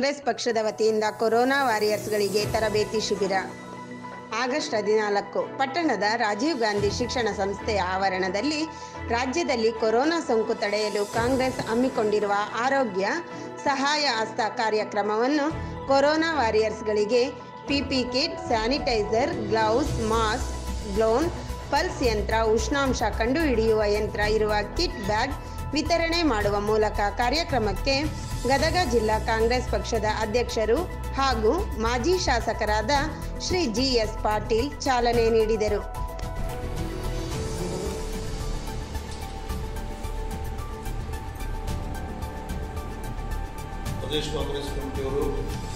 ಕಾಂಗ್ರೆಸ್ ಪಕ್ಷದ ವತಿಯಿಂದ ಕೊರೋನಾ ವಾರಿಯರ್ಸ್ಗಳಿಗೆ ತರಬೇತಿ ಶಿಬಿರ. ಆಗಸ್ಟ್ 14 ಪಟ್ಟಣದ ರಾಜೀವ್ ಗಾಂಧಿ ಶಿಕ್ಷಣ ಸಂಸ್ಥೆಯ ಆವರಣದಲ್ಲಿ ರಾಜ್ಯದಲ್ಲಿ ಕೊರೋನಾ ಸೋಂಕು ತಡೆಯಲು ಕಾಂಗ್ರೆಸ್ ಹಮ್ಮಿಕೊಂಡಿರುವ ಆರೋಗ್ಯ ಸಹಾಯ ಹಸ್ತ ಕಾರ್ಯಕ್ರಮವನ್ನು ಕೊರೋನಾ ವಾರಿಯರ್ಸ್ಗಳಿಗೆ PP kit, sanitizer, gloves, mask, ಗ್ಲೋನ್, ಪಲ್ಸ್ ಯಂತ್ರ, ಉಷ್ಣಾಂಶ ಕಂಡುಹಿಡಿಯುವ ಯಂತ್ರ ಇರುವ ಕಿಟ್ ಬ್ಯಾಗ್ ವಿತರಣೆ ಮಾಡುವ ಮೂಲಕ ಕಾರ್ಯಕ್ರಮಕ್ಕೆ ಗದಗ ಜಿಲ್ಲಾ ಕಾಂಗ್ರೆಸ್ ಪಕ್ಷದ ಅಧ್ಯಕ್ಷರು ಹಾಗೂ ಮಾಜಿ ಶಾಸಕರಾದ ಶ್ರೀ ಜಿ.ಎಸ್. ಪಾಟೀಲ್ ಚಾಲನೆ ನೀಡಿದರು. ಪ್ರದೇಶ ಕಾಂಗ್ರೆಸ್ ಕಮಿಟಿಯವರು